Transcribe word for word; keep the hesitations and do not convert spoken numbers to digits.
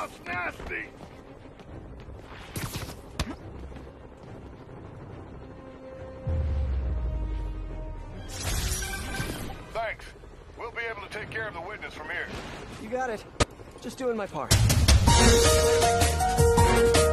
stuff's nasty! Thanks. We'll be able to take care of the witness from here. You got it. Just doing my part.